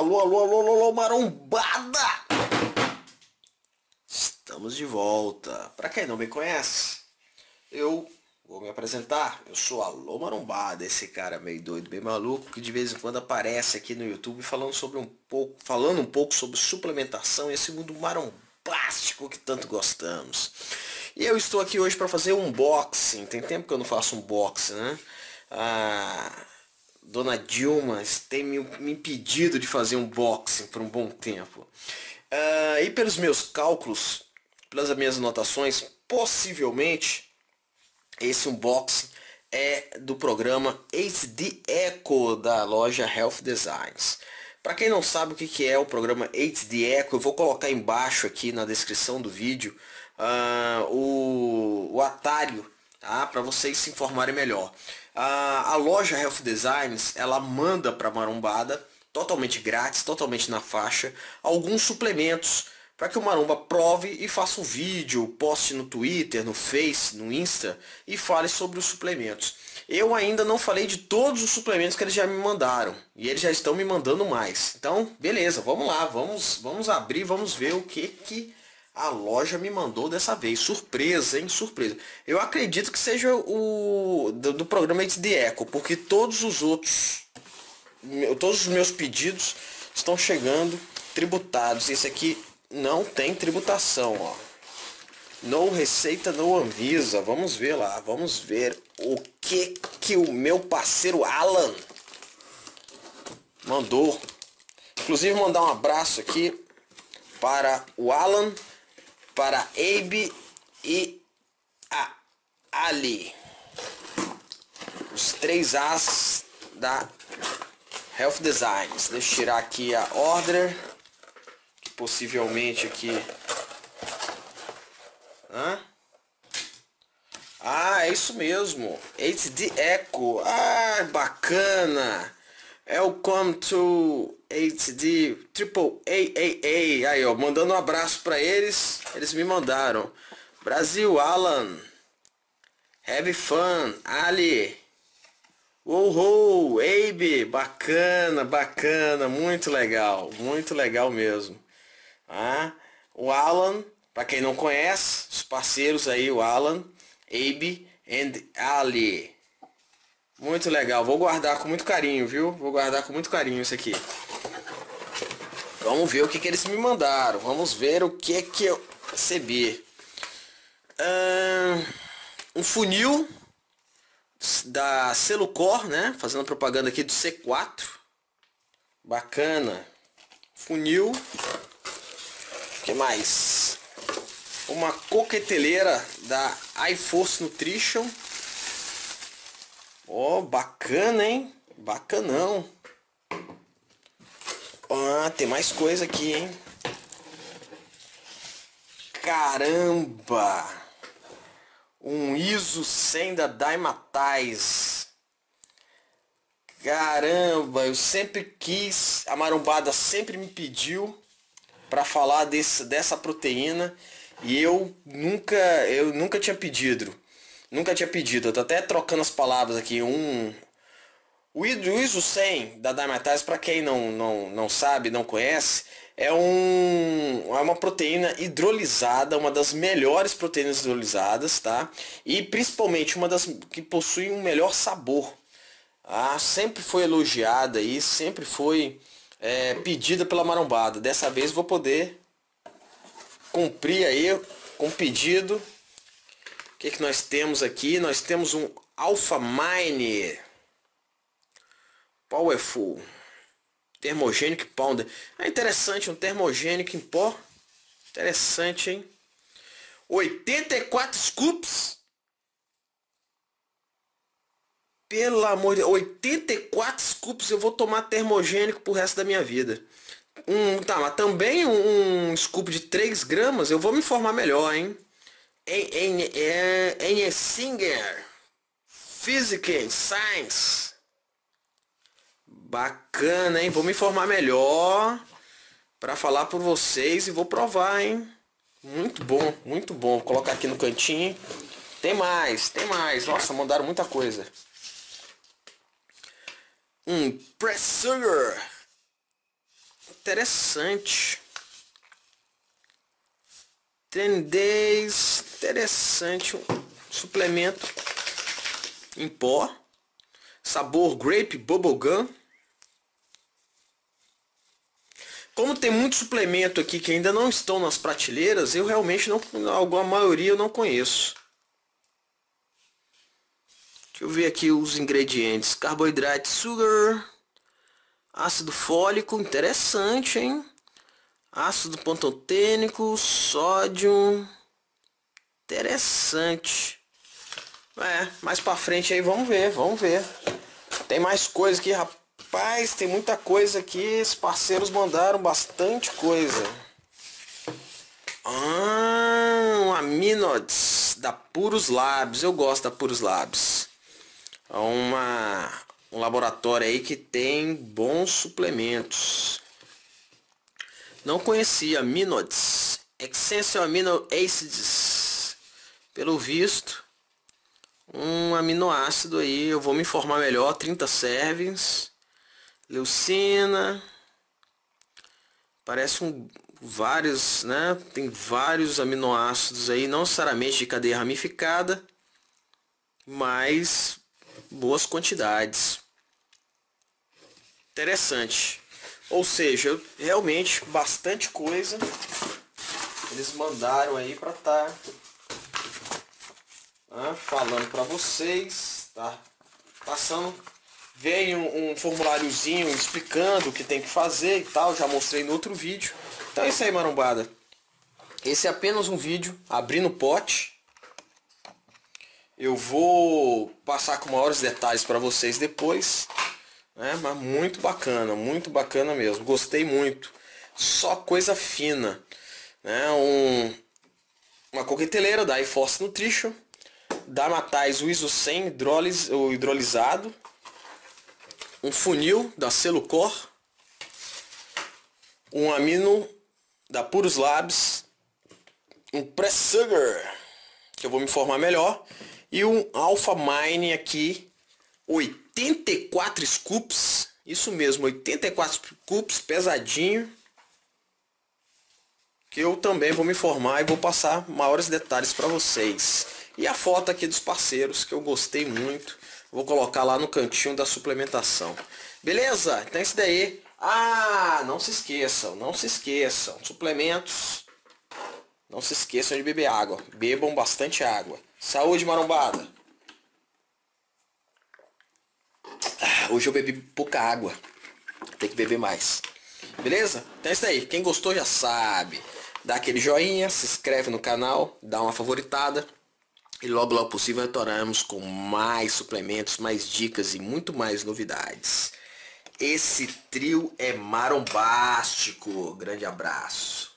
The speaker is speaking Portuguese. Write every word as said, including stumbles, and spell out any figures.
alô, alô, alô, alô, alô, marombada! Estamos de volta. Para quem não me conhece, eu vou me apresentar. Eu sou Alô Marombada, esse cara meio doido, bem maluco, que de vez em quando aparece aqui no YouTube falando sobre um pouco, falando um pouco sobre suplementação e esse mundo marombástico que tanto gostamos. E eu estou aqui hoje para fazer um unboxing. Tem tempo que eu não faço unboxing, né? A Dona Dilma tem me, me impedido de fazer um unboxing por um bom tempo. Uh, e pelos meus cálculos, pelas minhas anotações, possivelmente esse unboxing é do programa H D Eco da loja Health Designs. Para quem não sabe o que é o programa H D Eco, eu vou colocar embaixo aqui na descrição do vídeo uh, o, o atalho, tá? Para vocês se informarem melhor. Uh, a loja Health Designs, ela manda para a marombada totalmente grátis, totalmente na faixa, alguns suplementos para que o maromba prove e faça um vídeo, poste no Twitter, no Face, no Insta e fale sobre os suplementos. Eu ainda não falei de todos os suplementos que eles já me mandaram e eles já estão me mandando mais. Então, beleza, vamos lá, vamos, vamos abrir, vamos ver o que que a loja me mandou dessa vez. Surpresa, hein? Surpresa. Eu acredito que seja o do, do programa H D Eco, porque todos os outros todos os meus pedidos estão chegando tributados. Esse aqui não tem tributação, ó. No receita, no Anvisa. Vamos ver lá, vamos ver o que que o meu parceiro Alan mandou. Inclusive mandar um abraço aqui para o Alan, para a Abe e a Ali, os três As da Health Designs. Deixa eu tirar aqui a order, que possivelmente aqui. Hã? Ah, é isso mesmo. H D Eco. Ah, bacana. Welcome to H D Triple A A A. Aí, ó, mandando um abraço para eles. Eles me mandaram. Brasil, Alan. Have fun, Ali. Uou, Abe, bacana, bacana, muito legal, muito legal mesmo. Ah, o Alan, para quem não conhece, os parceiros aí, o Alan, Abe and Ali. Muito legal, vou guardar com muito carinho, viu? Vou guardar com muito carinho isso aqui. Vamos ver o que que eles me mandaram, vamos ver o que que eu recebi. Ah, um funil da Celucor, né? Fazendo propaganda aqui do C quatro. Bacana. Funil. O que mais? Uma coqueteleira da iForce Nutrition. Ó, oh, bacana, hein? Bacanão. Ah, tem mais coisa aqui, hein? Caramba! Um ISO cem da Dymatize. Caramba, eu sempre quis, a marombada sempre me pediu para falar desse, dessa proteína e eu nunca, eu nunca tinha pedido. Nunca tinha pedido. Eu tô até trocando as palavras aqui. Um o ISO cem da Dymatize, para quem não, não, não sabe, não conhece, é, um, é uma proteína hidrolisada, uma das melhores proteínas hidrolisadas, tá? E principalmente uma das que possui um melhor sabor. Ah, sempre foi elogiada e sempre foi é, pedida pela marombada. Dessa vez vou poder cumprir aí com o pedido. O que que nós temos aqui? Nós temos um Alpha Mine Powerful Thermogenic Powder. É interessante, um termogênico em pó. Interessante, hein? oitenta e quatro scoops. Pelo amor de Deus, oitenta e quatro scoops eu vou tomar termogênico pro resto da minha vida. Um, tá, mas também um, um scoop de três gramas eu vou me informar melhor, hein? Em, em, em, em Singer Physics Science. Bacana, hein? Vou me informar melhor para falar por vocês e vou provar, hein? Muito bom, muito bom. Vou colocar aqui no cantinho. Tem mais, tem mais. Nossa, mandaram muita coisa. Um Press Sugar interessante. Training Days, interessante. Um suplemento em pó. Sabor Grape Bubblegum. Como tem muito suplemento aqui que ainda não estão nas prateleiras, eu realmente não, alguma maioria eu não conheço. Deixa eu ver aqui os ingredientes. Carboidrato, sugar, ácido fólico, interessante, hein? Ácido pantotênico, sódio, interessante. É, mais pra frente aí vamos ver, vamos ver. Tem mais coisa aqui, rapaz, tem muita coisa aqui. Os parceiros mandaram bastante coisa. Ah, Aminodes da Puros Labs. Eu gosto da Puros Labs. É uma, um laboratório aí que tem bons suplementos. Não conhecia Aminodes. Essential Amino Acids. Pelo visto, um aminoácido aí, eu vou me informar melhor. Trinta servings. Leucina. Parece um, vários, né? Tem vários aminoácidos aí, não necessariamente de cadeia ramificada, mas boas quantidades. Interessante. Ou seja, realmente bastante coisa eles mandaram aí para estar tá, né, falando para vocês, tá? Passando, veio um, um formuláriozinho explicando o que tem que fazer e tal, já mostrei no outro vídeo. Então é isso aí, marombada. Esse é apenas um vídeo abrindo o pote. Eu vou passar com maiores detalhes para vocês depois. É, mas muito bacana, muito bacana mesmo. Gostei muito. Só coisa fina. Né? Um, uma coqueteleira da iForce Nutrition. Da Matais o ISO cem hidrolis, o hidrolisado. Um funil da Celucor. Um amino da Puros Labs. Um Press Sugar, que eu vou me informar melhor. E um Alpha Mine aqui. oitenta e quatro scoops, isso mesmo, oitenta e quatro scoops, pesadinho, que eu também vou me informar e vou passar maiores detalhes para vocês. E a foto aqui dos parceiros, que eu gostei muito, vou colocar lá no cantinho da suplementação. Beleza? Então é isso daí. Ah, não se esqueçam, não se esqueçam, suplementos, não se esqueçam de beber água, bebam bastante água. Saúde, marombada! Hoje eu bebi pouca água. Tem que beber mais. Beleza? Então é isso aí. Quem gostou já sabe. Dá aquele joinha, se inscreve no canal, dá uma favoritada. E logo logo possível retornaremos com mais suplementos, mais dicas e muito mais novidades. Esse trio é marombástico. Grande abraço.